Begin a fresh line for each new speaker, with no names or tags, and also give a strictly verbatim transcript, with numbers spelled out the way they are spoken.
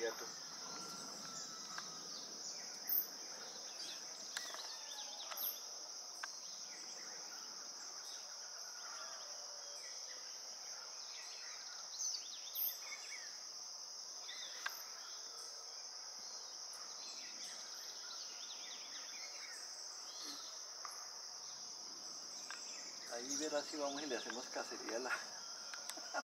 inmediato. Ahí verás si vamos y le hacemos cacería a la...